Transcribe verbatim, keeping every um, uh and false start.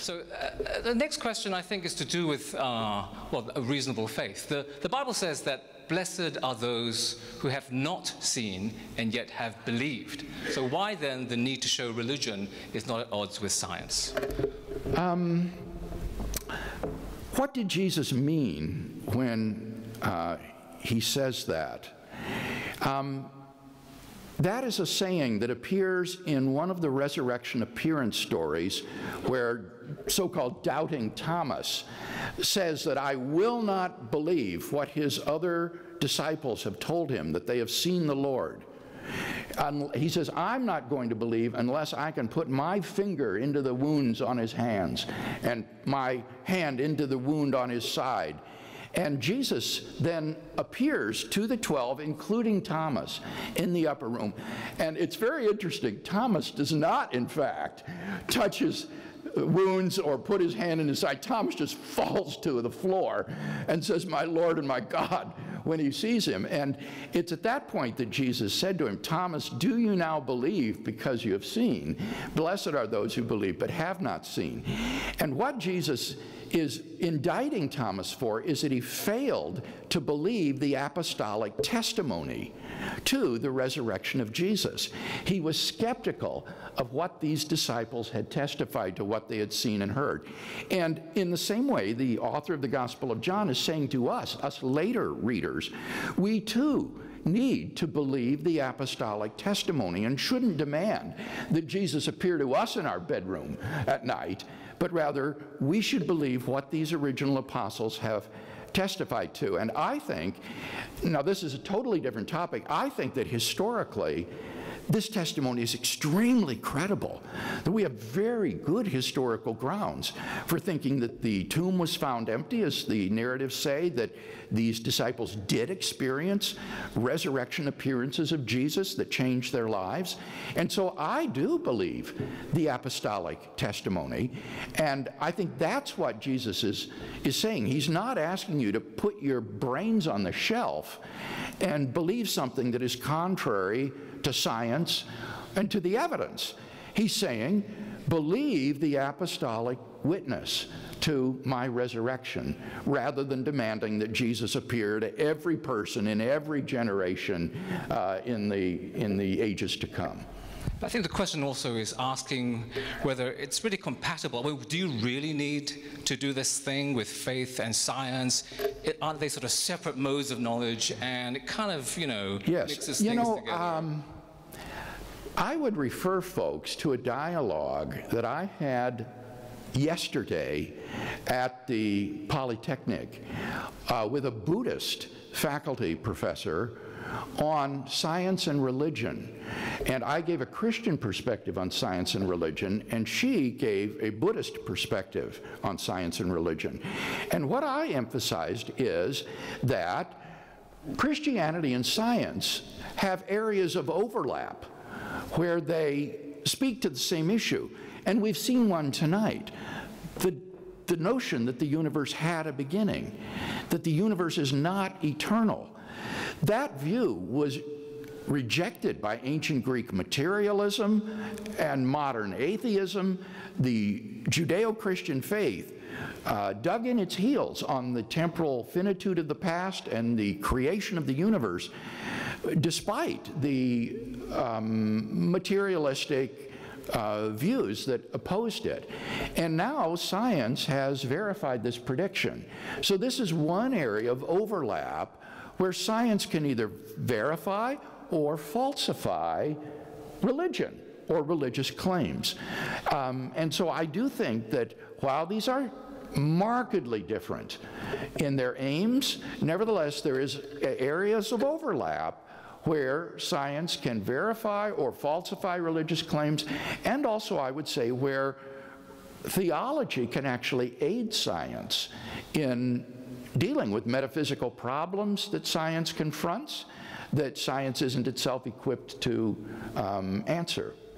So uh, the next question, I think, is to do with, uh, well, a reasonable faith. The, the Bible says that blessed are those who have not seen and yet have believed. So why then the need to show religion is not at odds with science? Um, what did Jesus mean when uh, he says that? Um, That is a saying that appears in one of the resurrection appearance stories where so-called doubting Thomas says that I will not believe what his other disciples have told him, that they have seen the Lord. And he says, I'm not going to believe unless I can put my finger into the wounds on his hands and my hand into the wound on his side. And Jesus then appears to the twelve, including Thomas, in the upper room. And it's very interesting. Thomas does not, in fact, touch his wounds or put his hand in his side. Thomas just falls to the floor and says, my Lord and my God, when he sees him. And it's at that point that Jesus said to him, Thomas, do you now believe because you have seen? Blessed are those who believe but have not seen. And what Jesus is indicting Thomas for is that he failed to believe the apostolic testimony to the resurrection of Jesus. He was skeptical of what these disciples had testified to, what they had seen and heard. And in the same way, the author of the Gospel of John is saying to us, us later readers, we too need to believe the apostolic testimony and shouldn't demand that Jesus appear to us in our bedroom at night, but rather we should believe what these original apostles have testified to. And I think, now this is a totally different topic, I think that historically this testimony is extremely credible, that we have very good historical grounds for thinking that the tomb was found empty, as the narratives say, that these disciples did experience resurrection appearances of Jesus that changed their lives. And so I do believe the apostolic testimony, and I think that's what Jesus is, is saying. He's not asking you to put your brains on the shelf and believe something that is contrary to science and to the evidence. He's saying, believe the apostolic witness to my resurrection, rather than demanding that Jesus appear to every person in every generation uh, in the, in the ages to come. I think the question also is asking whether it's really compatible. I mean, do you really need to do this thing with faith and science? It, aren't they sort of separate modes of knowledge? And it kind of, you know, yes. mixes you things know, together. Um, I would refer folks to a dialogue that I had yesterday at the Polytechnic uh, with a Buddhist faculty professor on science and religion. And I gave a Christian perspective on science and religion, and she gave a Buddhist perspective on science and religion. And what I emphasized is that Christianity and science have areas of overlap where they speak to the same issue. And we've seen one tonight. The, the notion that the universe had a beginning, that the universe is not eternal. That view was rejected by ancient Greek materialism and modern atheism. The Judeo-Christian faith uh, dug in its heels on the temporal finitude of the past and the creation of the universe, despite the um, materialistic Uh, views that opposed it. And now science has verified this prediction. So this is one area of overlap where science can either verify or falsify religion or religious claims. Um, and so I do think that while these are markedly different in their aims, nevertheless there is areas of overlap where science can verify or falsify religious claims, and also, I would say, where theology can actually aid science in dealing with metaphysical problems that science confronts, that science isn't itself equipped to um, answer.